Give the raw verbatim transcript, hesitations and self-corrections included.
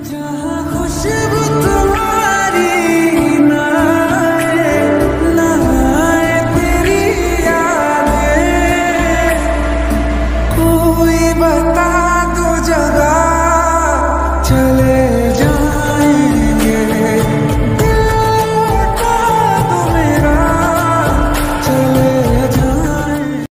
जहाँ खुशबू तुम्हारी ना आए, ना आए तेरी यादें, कोई बता